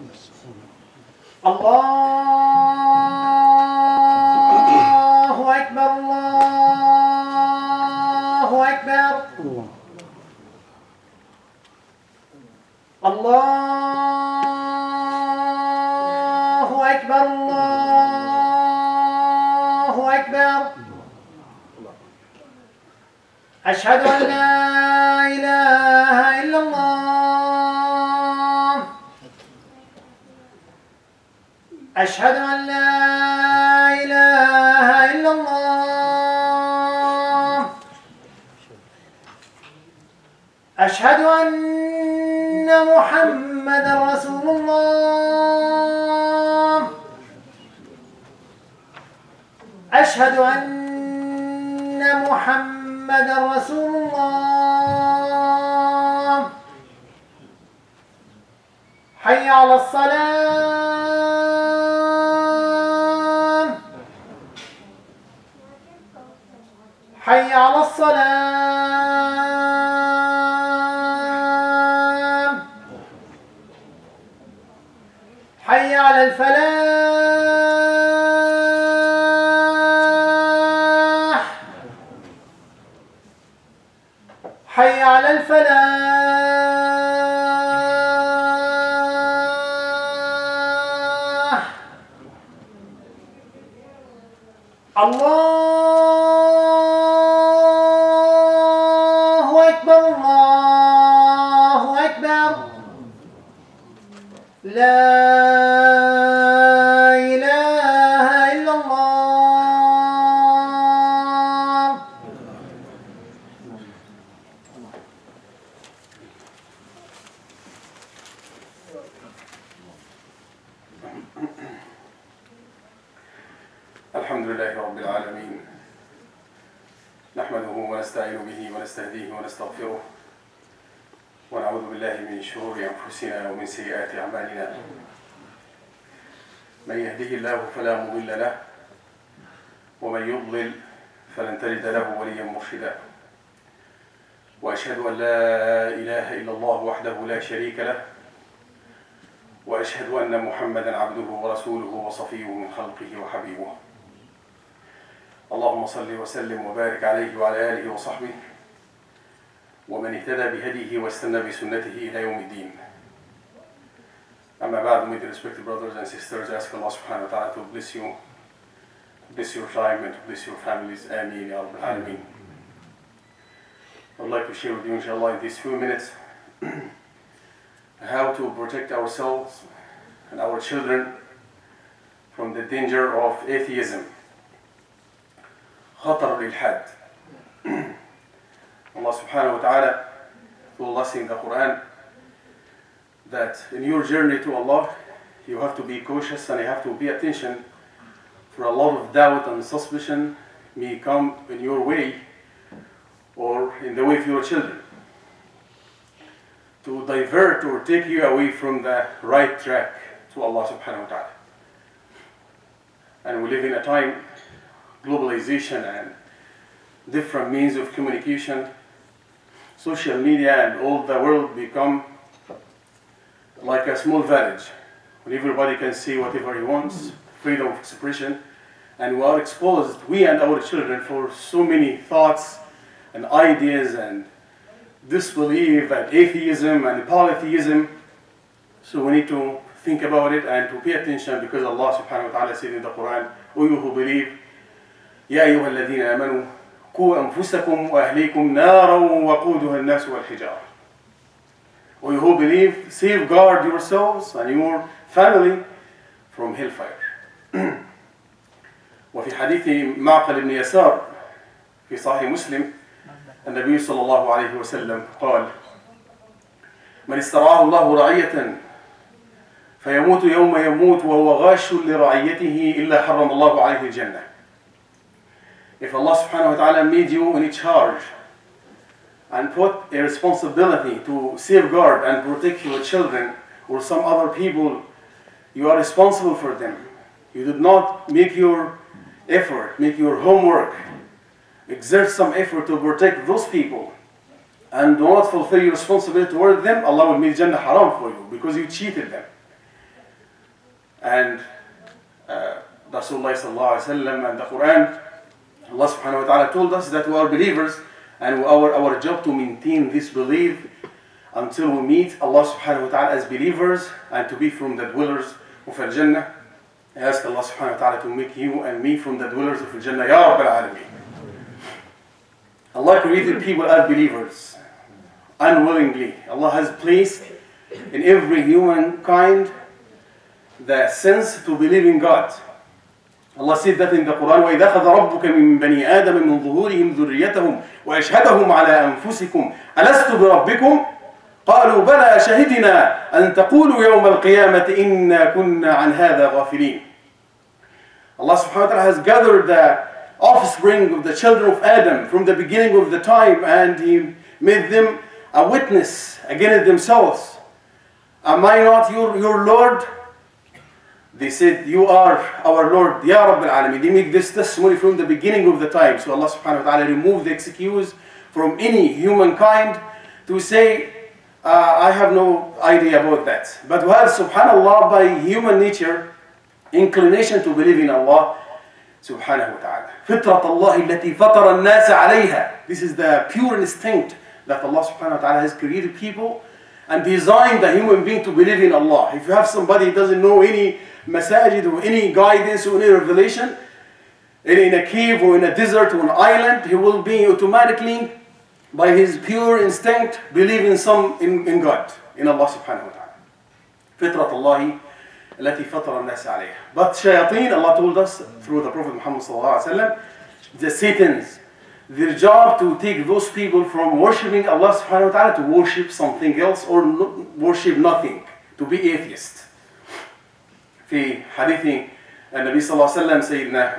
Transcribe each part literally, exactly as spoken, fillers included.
الله أكبر الله أكبر الله أكبر الله أكبر أشهد أن لا إله إلا الله أشهد أن لا إله إلا الله أشهد أن محمدا رسول الله أشهد أن محمدا رسول الله حي على الصلاة حي على الصلاة حي على الفلاح حي على الفلاح الله أكبر الله أكبر لا إله إلا الله. الحمد لله رب العالمين، نحمده ونستعين به ونستهديه ونستغفره ونعوذ بالله من شرور أنفسنا ومن سيئات أعمالنا. من يهده الله فلا مضل له ومن يضلل فلن تجد له وليا مرشدا، وأشهد أن لا إله إلا الله وحده لا شريك له، وأشهد أن محمدا عبده ورسوله وصفيه من خلقه وحبيبه. اللهم صل وسلم وبارك عليه وعلى آله وصحبه ومن اهتدى بهديه واستنى بسنته إلى يوم الدين. أما بعد, my respected brothers and sisters, ask Allah subhanahu wa ta'ala to bless you, to bless your time and to bless your families. Ameen ya Rabbal Alameen. I would like to share with you, inshallah, in these few minutes how to protect ourselves and our children from the danger of atheism. خطر الإلحاد. Allah subhanahu wa ta'ala told us in the Quran that in your journey to Allah you have to be cautious and you have to pay attention, for a lot of doubt and suspicion may come in your way or in the way of your children to divert or take you away from the right track to Allah subhanahu wa ta'ala. And we live in a time, globalization and different means of communication, social media and all the world become like a small village when everybody can say whatever he wants, freedom of expression, and we are exposed, we and our children, for so many thoughts and ideas and disbelief and atheism and polytheism. So we need to think about it and to pay attention, because Allah subhanahu wa ta'ala said in the Quran, O you who believe, يا أيها الذين آمنوا قوا أنفسكم وأهليكم نارا وقودها الناس والحجارة. O you who believe, safeguard yourselves and your family from hellfire. وفي حديث معقل بن يسار في صحيح مسلم النبي صلى الله عليه وسلم قال: من استرعاه الله رعية فيموت يوم يموت وهو غاش لرعيته إلا حرم الله عليه الجنة. If Allah subhanahu wa ta'ala made you in charge and put a responsibility to safeguard and protect your children or some other people, you are responsible for them. You did not make your effort, make your homework, exert some effort to protect those people, and do not fulfill your responsibility toward them, Allah will make Jannah haram for you because you cheated them. and uh, Rasulullah sallallahu alaihi wasallam and the Quran, Allah subhanahu wa ta'ala told us that we are believers, and our, our job to maintain this belief until we meet Allah subhanahu wa ta'ala as believers and to be from the dwellers of Al-Jannah. I ask Allah subhanahu wa ta'ala to make you and me from the dwellers of Al-Jannah, Ya Rabbil Alameen. Allah created people as believers, unwillingly. Allah has placed in every humankind the sense to believe in God. Allah said that in the Quran, وَإِذَا أَخَذَ رَبُّكَ مِنْ بَنِي آدَمَ مِنْ ظُهُورِهِمْ ذُرِّيَّتَهُمْ وَأَشْهَدَهُمْ عَلَىٰ أَنفُسِكُمْ أَلَسْتُ بِرَبِّكُمْ قَالُوا بَلَىٰ شَهِدْنَا أَن تَقُولُوا يَوْمَ الْقِيَامَةِ إِنَّا كُنَّا عَنْ هَذَا غَافِلِينَ. Allah subhanahu wa ta'ala has gathered the offspring of the children of Adam from the beginning of the time, and He made them a witness against themselves. Am I not your, your Lord? They said, you are our Lord, Ya Rabbil Alameen. They make this testimony from the beginning of the time. So Allah subhanahu wa ta'ala removed the excuse from any humankind to say, uh, I have no idea about that. But we have, subhanallah, by human nature, inclination to believe in Allah subhanahu wa ta'ala. فِطْرَةَ اللَّهِ الَّتِي فَطَرَ النَّاسَ عَلَيْهَا. This is the pure instinct that Allah subhanahu wa ta'ala has created people and designed the human being to believe in Allah. If you have somebody who doesn't know any masajid or any guidance or any revelation, in a cave or in a desert or an island, he will be automatically, by his pure instinct, believe in some in, in God, in Allah subhanahu wa ta'ala. فِطْرَةَ اللَّهِ الَّتِي فَطَرَ النَّاسَ عَلَيْهَا. But shayateen, Allah told us through the Prophet Muhammad sallallahu alaihi wasallam, the Satans, their job to take those people from worshipping Allah subhanahu wa ta'ala to worship something else or no, worship nothing, to be atheist. في حديث النبي صلى الله عليه وسلم سيدنا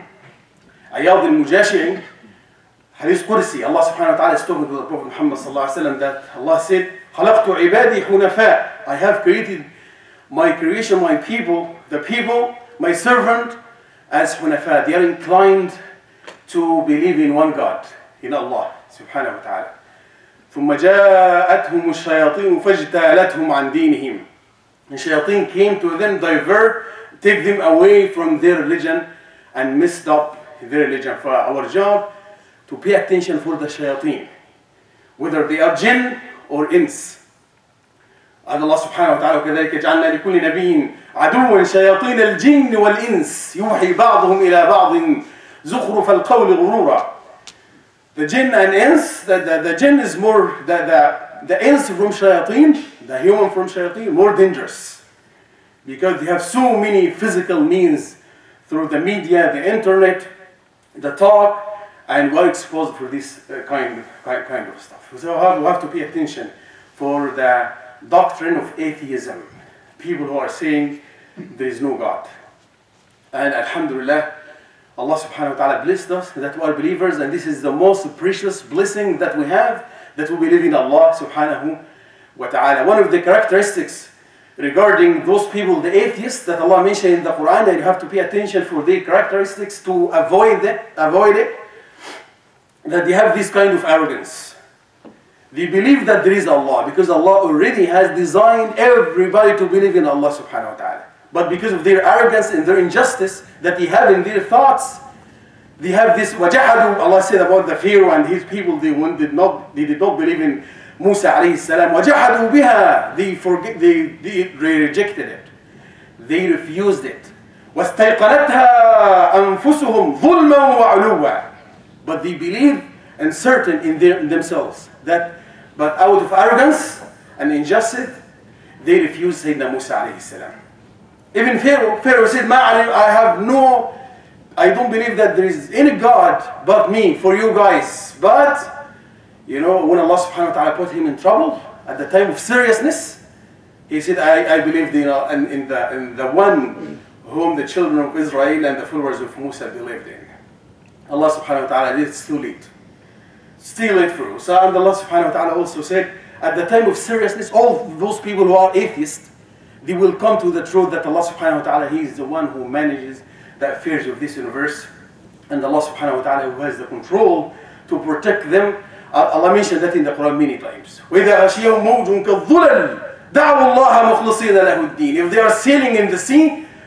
عياض المجاشعي, حديث قدسي, Allah subhanahu wa ta'ala is talking to the Prophet Muhammad صلى الله عليه وسلم that Allah said, خلقت عبادي حنفاء. I have created my creation, my people, the people, my servant, as حنفاء. They are inclined to believe in one God, in Allah subhanahu wa ta'ala. ثم جاءتهم الشياطين فاجتالتهم عن دينهم. The shayateen came to them, divert, take them away from their religion and messed up their religion. For our job to pay attention for the shayateen, whether they are jinn or ins. And Allah subhanahu wa ta'ala كذلك جعلنا لكل نبي عدوا شياطين الجن والإنس يوحي بعضهم إلى بعض زخرف القول غرورا. The jinn and ins, the, the, the jinn is more, the, the, the ins from shayateen, the human from shayateen, more dangerous. Because they have so many physical means through the media, the internet, the talk, and we're exposed for this uh, kind, of, kind of stuff. So we have, we have to pay attention for the doctrine of atheism. People who are saying there is no God. And alhamdulillah, Allah subhanahu wa ta'ala blessed us that we are believers, and this is the most precious blessing that we have, that we believe in Allah subhanahu wa ta'ala. One of the characteristics regarding those people, the atheists, that Allah mentioned in the Quran, and you have to pay attention for their characteristics to avoid it, avoid it, that they have this kind of arrogance. They believe that there is Allah, because Allah already has designed everybody to believe in Allah subhanahu wa ta'ala. But because of their arrogance and their injustice that they have in their thoughts, they have this وَجَحَدُوا. Allah said about the Pharaoh and his people, they did not, they did not believe in Musa alayhi salam. وَجَحَدُوا بِهَا. They, forget, they, they, they rejected it. They refused it. وَاسْتَيْقَنَتْهَا أَنفُسُهُمْ ظُلْمًا وَعُلُوًّا. But they believe and certain in, their, in themselves that, but out of arrogance and injustice, they refused Sayyidina Musa alayhi salam. Even Pharaoh, Pharaoh said, Ma, I have no, I don't believe that there is any God but me for you guys. But, you know, when Allah subhanahu wa ta'ala put him in trouble, at the time of seriousness, he said, I, I believe in, uh, in, in, the, in the one whom the children of Israel and the followers of Musa believed in. Allah subhanahu wa ta'ala did, it's too late. Still late for you. So and Allah subhanahu wa ta'ala also said, at the time of seriousness, all those people who are atheists, they will come to the truth that Allah subhanahu wa ta'ala, He is the one who manages the affairs of this universe. And Allah subhanahu wa ta'ala who has the control to protect them. Uh, Allah mentioned that in the Quran many times. وَإِذَا غَشِيَهُمْ مَوْجٌ كَالظُّلَلِ دَعْوُوا اللَّهَ مُخْلِصِينَ لَهُ الدِّينَ. If they are sailing in the sea,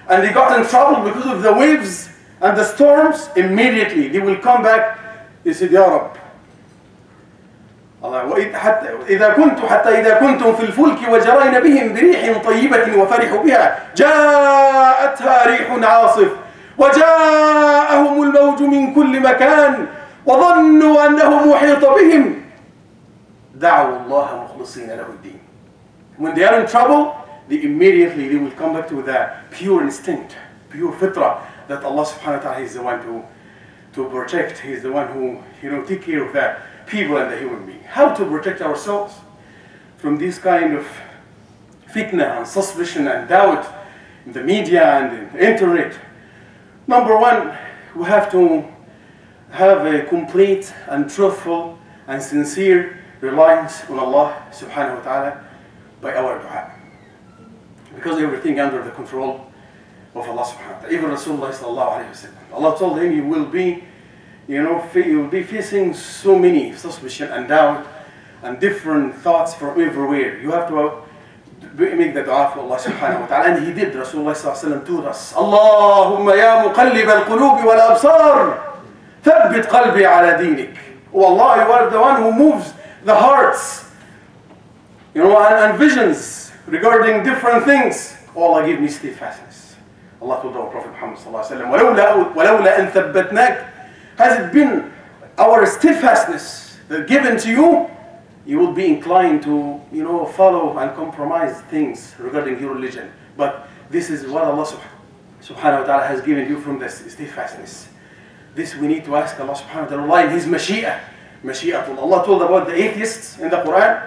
and they got in trouble because of the waves and the storms, immediately they will come back. They said, Ya Rab, Allah, وإذ حتى إذا كنت حتى إذا كنتم في الفلك وجرين بهم بريح طيبة وفرحوا بها جاءتها ريح عاصف وجاءهم الموج من كل مكان وظنوا أنه محيط بهم دعوا الله مخلصين له الدين. When they are in trouble, they immediately they will come back to the pure instinct, pure fitra, that Allah subhanahu wa ta'ala is the one to, to protect. He is the one who, you know, take care of the people and the human being. How to protect ourselves from this kind of fitna and suspicion and doubt in the media and in the internet? Number one, we have to have a complete and truthful and sincere reliance on Allah subhanahu wa ta'ala by our dua. Because everything under the control of Allah subhanahu wa ta'ala. Even Rasulullah sallallahu alayhi wa sallam, Allah told him, you will be, you know, you will be facing so many suspicion and doubt and different thoughts from everywhere. You have to make the dua for Allah subhanahu wa ta'ala. And he did. Rasulullah sallallahu alayhi wa sallam told us, Allahumma ya muqallib al-qulubi wal-absar, thabbit qalbi ala dinik. Oh Allah, you are the one who moves the hearts, you know, and, and visions regarding different things. Oh Allah, give me steadfastness. Allah told our Prophet Muhammad sallallahu alayhi wa sallam, وَلَوْلَا أَن ثَبَّتْنَاكَ. Has it been our steadfastness that given to you, you will be inclined to, you know, follow and compromise things regarding your religion. But this is what Allah subhanahu wa ta'ala has given you from this steadfastness. This we need to ask Allah subhanahu wa ta'ala, rely in His Mashi'ah. Mashi'atullah. Allah told about the atheists in the Quran.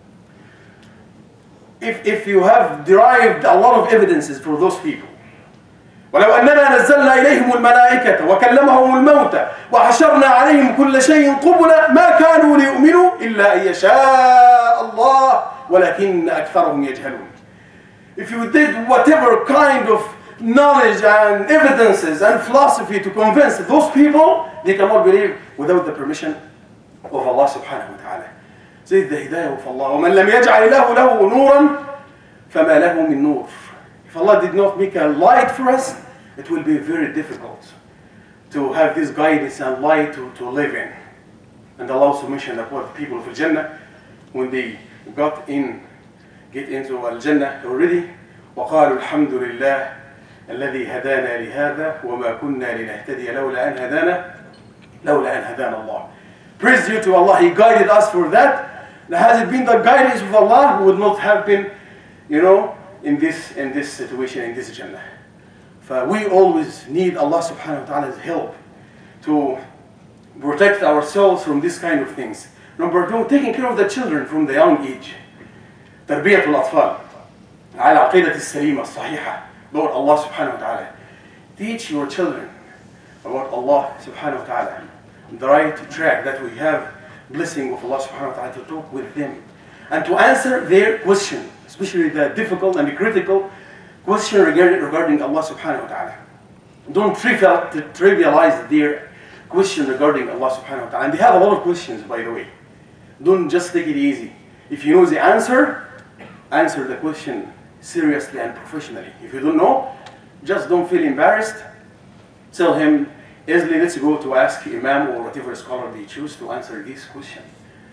If, if you have derived a lot of evidences for those people, ولو أننا نزلنا إليهم الملائكة وكلمهم الموتى وحشرنا عليهم كل شيء قبلا ما كانوا ليؤمنوا إلا أن يشاء الله ولكن أكثرهم يجهلون. If you did whatever kind of knowledge and evidences and philosophy to convince those people, they cannot believe without the permission of Allah subhanahu wa ta'ala. زي the hidayah of Allah. ومن لم يجعل الله له نورا فما له من نور. If Allah did not make a light for us, it will be very difficult to have this guidance and light to, to live in. And Allah also mentioned about the people of Al-Jannah, when they got in, get into Al-Jannah already, وقالوا الحمد لله الذي هدانا لهذا وما كنا لنهتدي لولا أن هدانا لولا أن هدانا الله. Praise you to Allah, He guided us for that. Now, has it been the guidance of Allah, we would not have been, you know, in this in this situation, in this Jannah. For we always need Allah subhanahu wa ta'ala's help to protect ourselves from this kind of things. Number two, taking care of the children from the young age. تربية الأطفال على عقيدة السليمة الصحيحة about Allah subhanahu wa ta'ala. Teach your children about Allah subhanahu wa ta'ala, the right track that we have blessing of Allah subhanahu wa ta'ala to talk with them and to answer their question, especially the difficult and the critical question regarding, regarding Allah subhanahu wa ta'ala. Don't trivial, trivialize their question regarding Allah subhanahu wa ta'ala. And they have a lot of questions, by the way. Don't just take it easy. If you know the answer, answer the question seriously and professionally. If you don't know, just don't feel embarrassed. Tell him, easily, let's go to ask Imam or whatever scholar they choose to answer this question.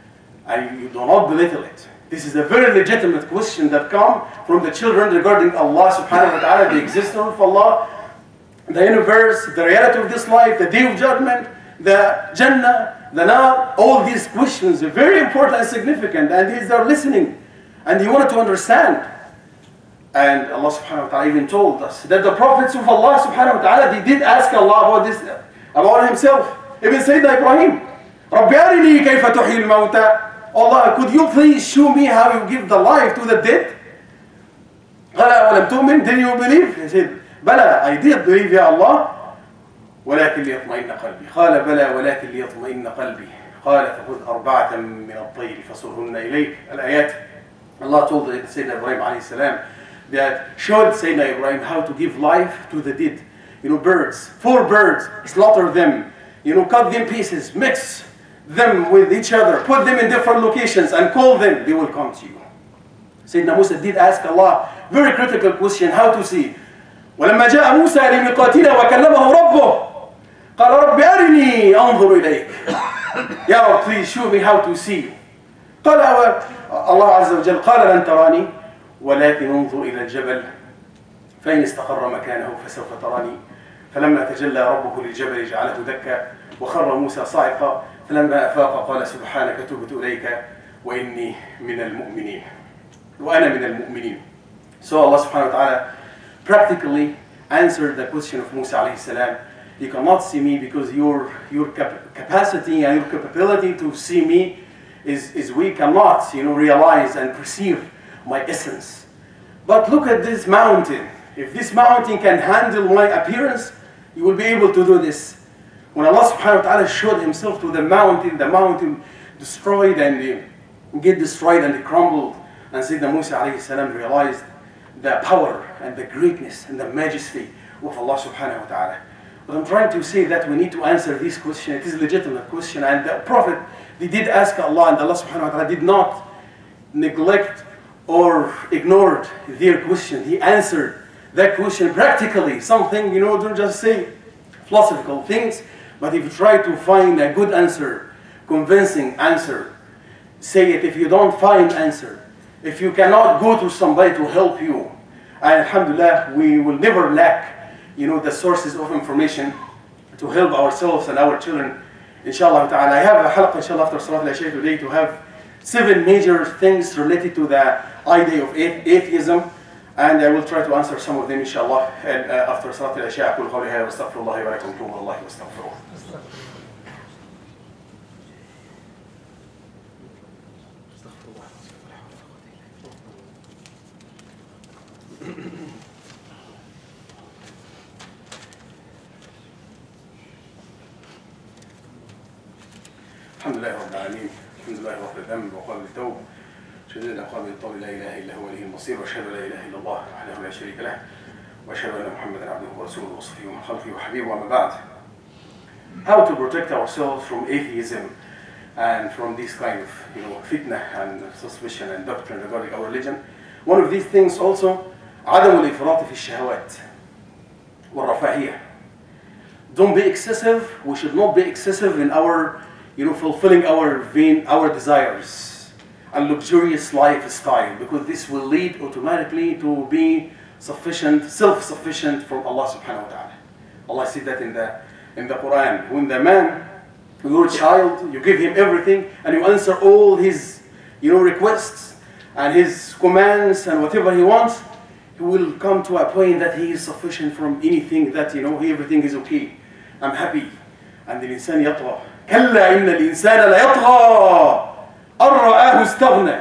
And you do not belittle it. This is a very legitimate question that comes from the children regarding Allah subhanahu wa ta'ala, the existence of Allah, the universe, the reality of this life, the day of judgment, the Jannah, the Nar. All these questions are very important and significant, and these are listening, and they wanted to understand. And Allah subhanahu wa ta'ala even told us that the prophets of Allah subhanahu wa ta'ala, they did ask Allah about this, about himself. Even Sayyidina Ibrahim, رَبِّ أَرِنِي كَيْفَ تُحْيِي الْمَوْتَى. Allah, could you please show me how you give the life to the dead? قَالَ وَلَمْ تُؤْمِنْ. Did you believe? He said, بَلَى, I did believe, Ya Allah. وَلَكِنْ لِيَطْمَئِنَّ قَلْبِي. قَالَ بَلَى وَلَكِنْ لِيَطْمَئِنَّ قَلْبِي. قَالَ فَخُذْ أَرْبَعَةً مِنَ الطَّيْرِ فَصُرْهُنَّ إِلَيْكَ. Al-ayat. Allah told Sayyidina Ibrahim alayhi salam that showed Sayyidina Ibrahim how to give life to the dead. You know, birds, four birds, slaughter them, you know, cut them pieces, mix them with each other, put them in different locations and call them, they will come to you. Sayyidina Musa did ask Allah very critical question, how to see ولما جاء موسى لميقاتنا وكلمه ربه قال رب أرني أنظر إليك. يا رب, please show me how to see you. قال الله عز وجل قال لن تراني ولكن انظر إلى الجبل فإن استقر مكانه فسوف تراني. فلما تجلى ربه للجبل جعله دكا وخر موسى صاعقا فلما أفاق قال سبحانك تبت إليك وإني من المؤمنين. وأنا من المؤمنين. So Allah subhanahu wa ta'ala practically answered the question of Musa alayhi salam. You cannot see me because your, your cap capacity and your capability to see me is, is we cannot, you know, realize and perceive my essence. But look at this mountain. If this mountain can handle my appearance, you will be able to do this. When Allah subhanahu wa ta'ala showed himself to the mountain, the mountain destroyed and uh, get destroyed and crumbled. And Sayyidina Musa alayhi salam realized the power and the greatness and the majesty of Allah subhanahu wa ta'ala. But I'm trying to say that we need to answer this question. It is a legitimate question. And the Prophet, they did ask Allah, and Allah subhanahu wa ta'ala did not neglect or ignored their question. He answered that question practically. Something, you know, don't just say philosophical things, but if you try to find a good answer, convincing answer, say it. If you don't find answer, if you cannot go to somebody to help you, and alhamdulillah, we will never lack, you know, the sources of information to help ourselves and our children, inshallah ta'ala. I have a halaqah, inshallah, after Salat al-Isha today to have seven major things related to the idea of atheism, and I will try to answer some of them, inshallah, and uh, after Salat al-Isha. أقول قولي هذا واستغفر الله ولكم توبوا الله واستغفروه. الحمد لله رب العالمين. الحمد لله غفر الذنب وقابل التوب شديد العقاب الطول لا اله الا هو اليه المصير واشهد ان لا اله الا الله وحده لا شريك له واشهد ان محمدا عبده ورسوله وصفيه من خلقه وحبيبه. وما بعد. How to protect ourselves from atheism and from this kind of, you know, fitna and suspicion and doctrine regarding our religion. One of these things also عدم الإفراط في الشهوات والرفاهية. Don't be excessive. We should not be excessive in our, you know, fulfilling our vain, our desires and luxurious lifestyle, because this will lead automatically to be sufficient, self-sufficient from Allah subhanahu wa ta'ala. Allah said that in the in the Quran. When the man, your child, you give him everything and you answer all his, you know, requests and his commands and whatever he wants, he will come to a point that he is sufficient from anything, that, you know, everything is okay. I'm happy. And the insan yatgha. كلا إن الإنسان ليطغى أن رآه استغنى.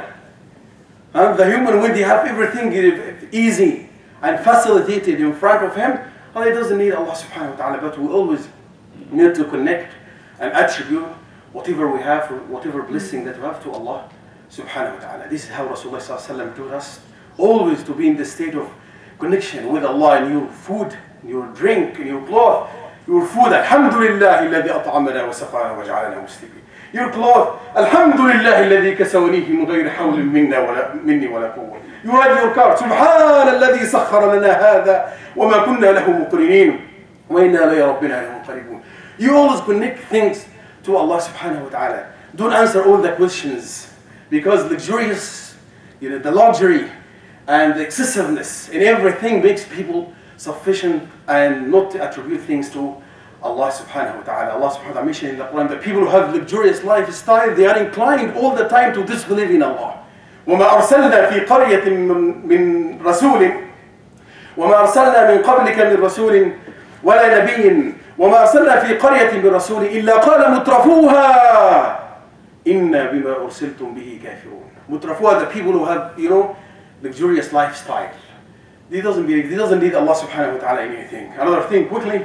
And the human, when they have everything easy and facilitated in front of him, well, he doesn't need Allah subhanahu wa ta'ala, but we always need to connect and attribute whatever we have, or whatever blessing that we have, to Allah subhanahu wa ta'ala. This is how Rasulullah sallallahu alaihi wasallam taught us, always to be in the state of connection with Allah in your food, in your drink, in your cloth. Your food, Alhamdulillah الذي أطعمنا وسقانا وجعلنا مسلمين. Your cloth, Alhamdulillah الذي كسونيه من غير حول منا ولا مني ولا قوة. You ride your car, سبحان الذي سخر لنا هذا وما كنا له مقرنين وإنا لربنا لمنقلبون. You always connect things to Allah subhanahu wa ta'ala. Don't answer all the questions, because luxurious, you know, the luxury and the excessiveness in everything makes people sufficient and not to attribute things to Allah subhanahu wa ta'ala. Allah subhanahu wa ta'ala mentioned in the Quran that people who have luxurious lifestyle, they are inclined all the time to disbelieve in Allah. وَمَا أَرْسَلْنَا فِي قَرْيَةٍ مِّن رَسُولٍ وَمَا أَرْسَلْنَا مِن قَبْلِكَ مِن رَسُولٍ وَلَا نَبِيٍّ وَمَا أَرْسَلْنَا فِي قَرْيَةٍ مِّن رَسُولٍ إِلَّا قَالَ مُتْرَفُوهَا إِنَّا بِمَا أُرْسِلْتُم بِهِ كَافِرُونَ. Mutrafuha, the people who have, you know, luxurious lifestyle. He doesn't believe, he doesn't need Allah subhanahu wa ta'ala in anything. Another thing, quickly,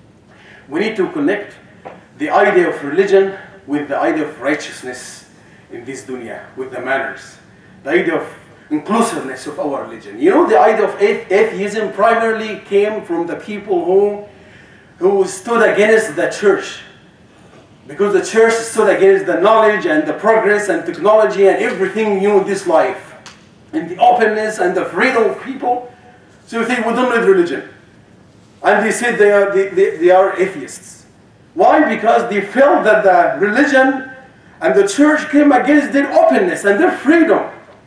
we need to connect the idea of religion with the idea of righteousness in this dunya, with the manners. The idea of inclusiveness of our religion. You know, the idea of atheism primarily came from the people who, who stood against the church. Because the church stood against the knowledge and the progress and technology and everything new in this life. And the openness and the freedom of people. So you think we don't need religion. and they said they are, they, they, they are atheists. Why? Because they felt that the religion and the church came against their openness and their freedom.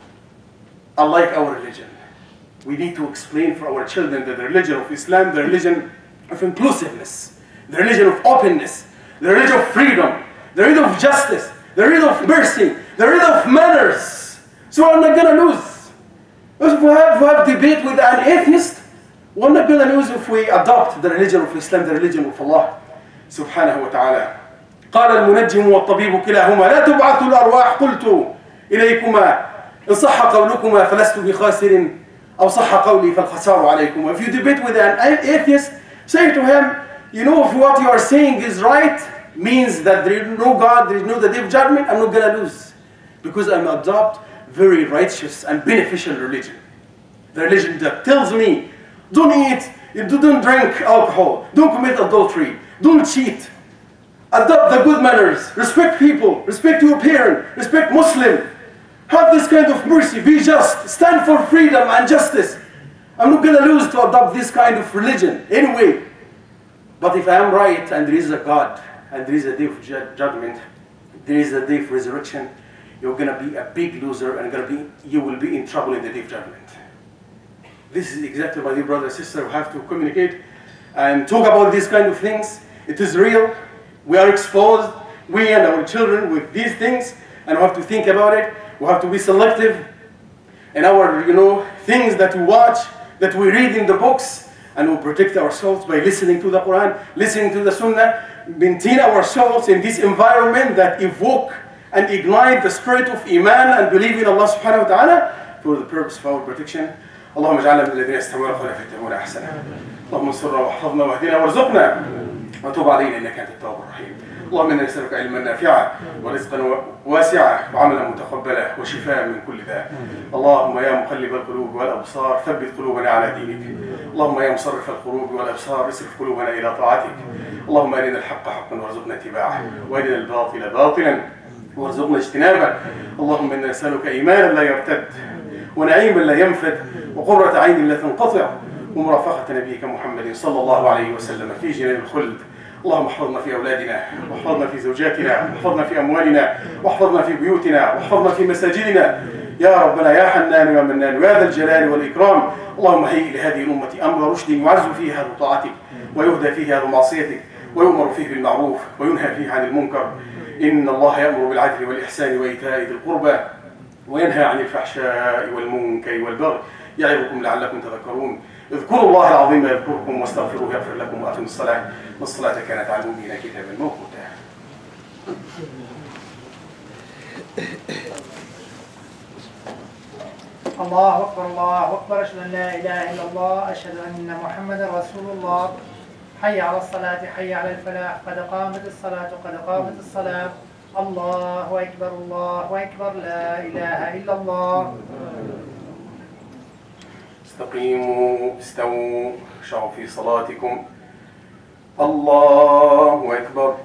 Unlike our religion, we need to explain for our children that the religion of Islam, the religion of inclusiveness, the religion of openness, the religion of freedom, the religion of justice, the religion of mercy, the religion of manners. So we're not going to lose. If we have, if we have debate with an atheist, we're not going to lose if we adopt the religion of Islam, the religion of Allah subhanahu wa ta'ala. قال المنجم والطبيب كلاهما لا تبعثوا الأرواح قلت إليكما إن صح قولكما فلست بخاسر أو صح قولي فالخسار عليكم. If you debate with an atheist, say to him, you know, if what you are saying is right, means that there is no God, there is no the day of judgment, I'm not going to lose. Because I'm adopt very righteous and beneficial religion. The religion that tells me, don't eat, don't drink alcohol, don't commit adultery, don't cheat. Adopt the good manners, respect people, respect your parent, respect Muslim. Have this kind of mercy, be just, stand for freedom and justice. I'm not going to lose to adopt this kind of religion anyway. But if I am right and there is a God, and there is a day of judgment, there is a day of resurrection, you're going to be a big loser and gonna be, you will be in trouble in the day of judgment. This is exactly my dear brother and sister, we have to communicate and talk about these kind of things. It is real. We are exposed, we and our children, with these things, and we have to think about it. We have to be selective in our, you know, things that we watch, that we read in the books, and we protect ourselves by listening to the Quran, listening to the Sunnah, maintain ourselves in this environment that evoke and ignite the spirit of Iman and believe in Allah subhanahu wa ta'ala for the purpose of our protection. اللهم اجعلنا من الذين يستمعون القول فيتبعون احسنه. اللهم انصرنا واحفظنا واهدنا وارزقنا وتوب علينا انك انت التواب الرحيم. اللهم انا نسالك علما نافعا ورزقا واسعا وعملا متقبلا وشفاء من كل داء. اللهم يا مقلب القلوب والابصار ثبت قلوبنا على دينك. اللهم يا مصرف القلوب والابصار اصرف قلوبنا الى طاعتك. اللهم ارنا الحق حقا وارزقنا اتباعه وارنا الباطل باطلا وارزقنا اجتنابه. اللهم انا نسالك ايمانا لا يرتد ونعيما لا ينفد وقرة عين لا تنقطع ومرافقة نبيك محمد صلى الله عليه وسلم في جنان الخلد. اللهم احفظنا في أولادنا واحفظنا في زوجاتنا واحفظنا في أموالنا واحفظنا في بيوتنا واحفظنا في مساجدنا يا ربنا يا حنان يا منان يا ذا الجلال والإكرام. اللهم هيئ لهذه الأمة أمر رشد يعز فيه أهل طاعتك ويهدى فيه أهل معصيتك ويؤمر فيه بالمعروف وينهى فيه عن المنكر. إن الله يأمر بالعدل والإحسان وإيتاء ذي القربى وينهى عن الفحشاء والمنكر والبغي يعظكم لعلكم تذكرون. اذكروا الله العظيم يذكركم واستغفروه يغفر لكم وأقيموا الصلاة والصلاة كانت على المؤمنين كتابا موقوتا. الله أكبر الله أكبر أشهد أن لا إله إلا الله أشهد أن محمدا رسول الله. حي على الصلاة حي على الفلاح قد قامت الصلاة قد قامت الصلاة. الله أكبر الله أكبر لا إله إلا الله. استقيموا استووا خشعوا في صلاتكم. الله أكبر.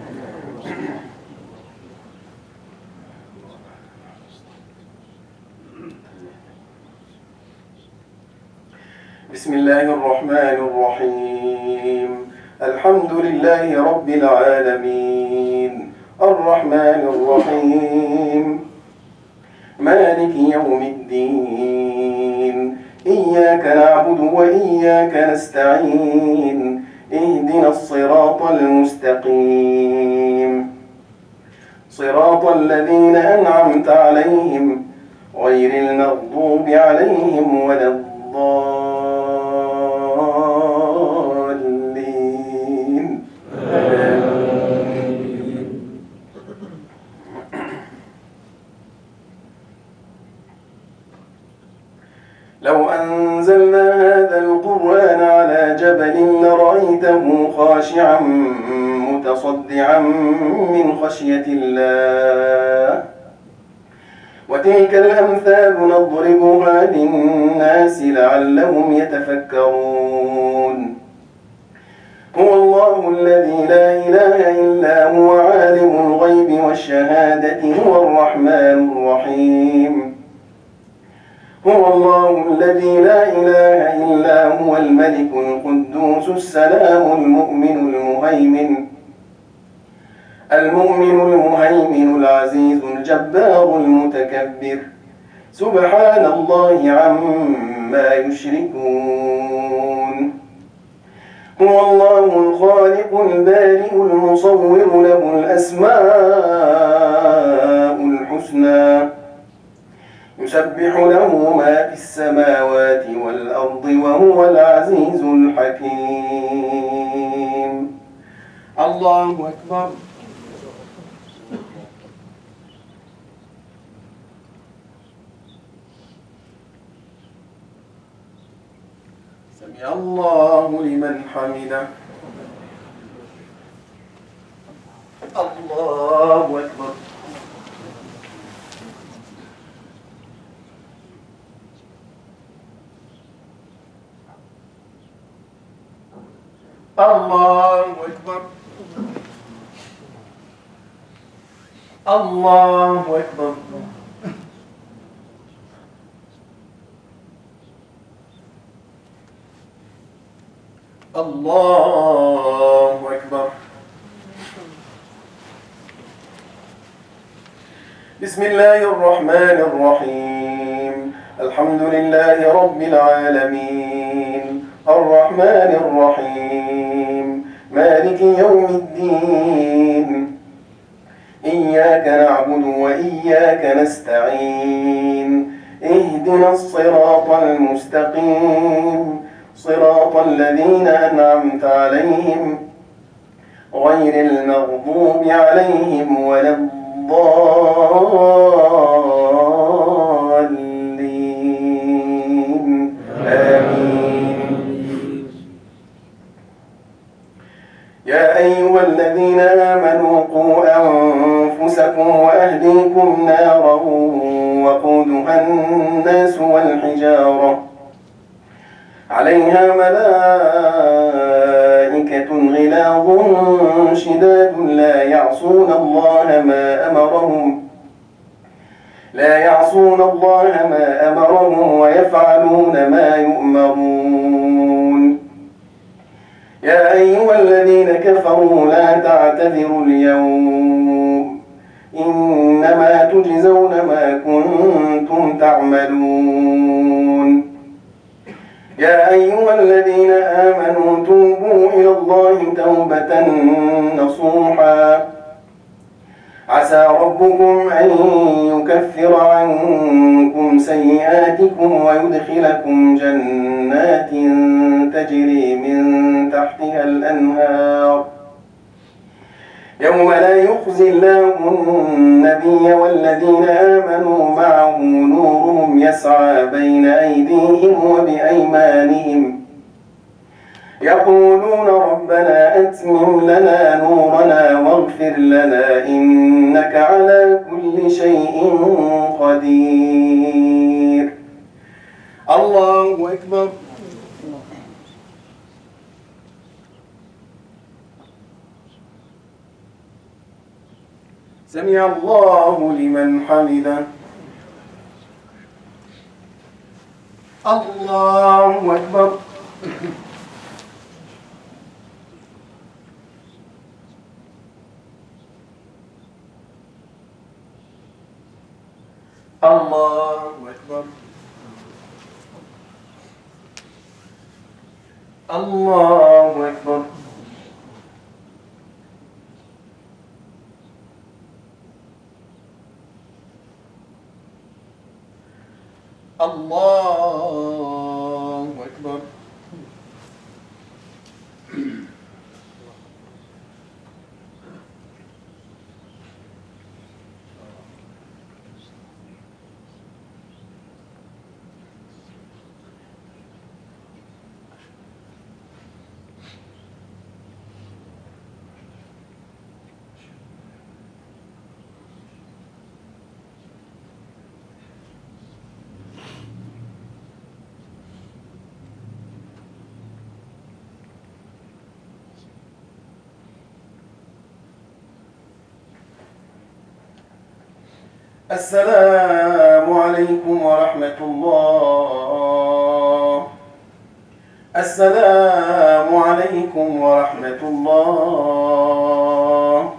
بسم الله الرحمن الرحيم. الحمد لله رب العالمين الرحمن الرحيم مالك يوم الدين إياك نعبد وإياك نستعين اهدنا الصراط المستقيم صراط الذين أنعمت عليهم غير المغضوب عليهم ولا الضالين. لو أنزلنا هذا القرآن على جبل لرأيته خاشعا متصدعا من خشية الله وتلك الأمثال نضربها للناس لعلهم يتفكرون. هو الله الذي لا إله إلا هو عالم الغيب والشهادة هو الرحمن الرحيم. هو الله الذي لا إله إلا هو الملك القدوس القدوس السلام المؤمن المهيمن المؤمن المهيمن العزيز الجبار المتكبر سبحان الله عما يشركون. هو الله الخالق البارئ المصور له الأسماء الحسنى يسبح له ما في السماوات والأرض وهو العزيز الحكيم. الله أكبر. سمع الله لمن حمده. الله أكبر. الله أكبر. الله أكبر. الله أكبر. بسم الله الرحمن الرحيم. الحمد لله رب العالمين الرحمن الرحيم مالك يوم الدين إياك نعبد وإياك نستعين اهدنا الصراط المستقيم صراط الذين أنعمت عليهم غير المغضوب عليهم ولا الضالين آمين. يا أيها الذين آمنوا قوا أنفسكم وأهليكم نارا وقودها الناس والحجارة عليها ملائكة غلاظ شداد لا يعصون الله ما أمرهم لا يعصون الله ما أمرهم ويفعلون ما يؤمرون. يا أيها الذين كفروا لا تعتذروا اليوم إنما تجزون ما كنتم تعملون. يا أيها الذين آمنوا توبوا إلى الله توبة نصوحا عسى ربكم أن يكفر عنكم سيئاتكم ويدخلكم جنات تجري من تحتها الأنهار يوم لا يخزي الله النبي والذين آمنوا معه نورهم يسعى بين أيديهم وبأيمانهم يقولون ربنا أتمم لنا نورنا واغفر لنا إنك على كل شيء قدير. الله أكبر. سمع الله لمن حمده. الله أكبر. الله أكبر. الله أكبر. الله أكبر. السلام عليكم ورحمة الله. السلام السلام عليكم ورحمة الله.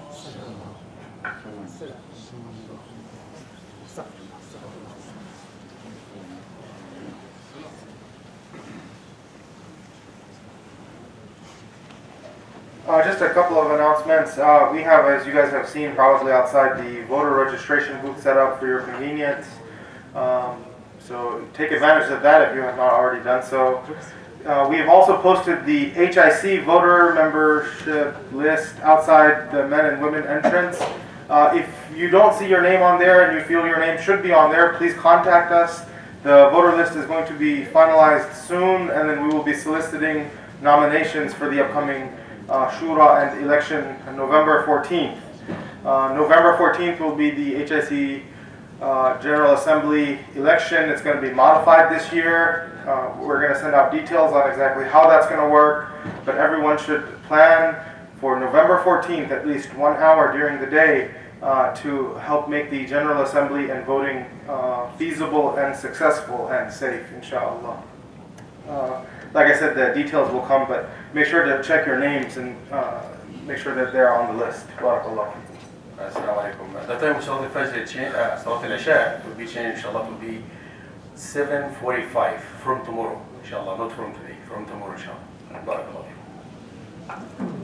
Uh, just a couple of announcements. Uh, we have, as you guys have seen probably outside, the voter registration booth set up for your convenience. Um, so take advantage of that if you have not already done so. Uh, we have also posted the H I C voter membership list outside the men and women entrance. Uh, if you don't see your name on there and you feel your name should be on there, please contact us. The voter list is going to be finalized soon, and then we will be soliciting nominations for the upcoming Uh, Shura and election on November fourteenth. Uh, November fourteenth will be the H I C uh, General Assembly election. It's going to be modified this year. Uh, we're going to send out details on exactly how that's going to work, but everyone should plan for November fourteenth, at least one hour during the day, uh, to help make the General Assembly and voting uh, feasible and successful and safe, inshallah. Uh, Like I said, the details will come, but make sure to check your names and uh, make sure that they're on the list. Barakallah. Assalamu alaikum. The time of Salat al-Fajr, uh, Salat al-Isha will be changed, inshallah, to be seven forty-five from tomorrow, inshallah, not from today, from tomorrow, inshallah. Barakallah.